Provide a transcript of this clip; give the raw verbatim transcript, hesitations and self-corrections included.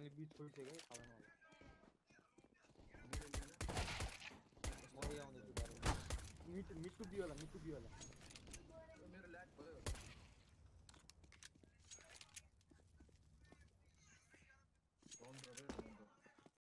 मैले बिट छोडिसकेँ थाहा भएन मेरो लिएर म ए आउँदैछु बारे मिट मिटु बी होला मिटु बी होला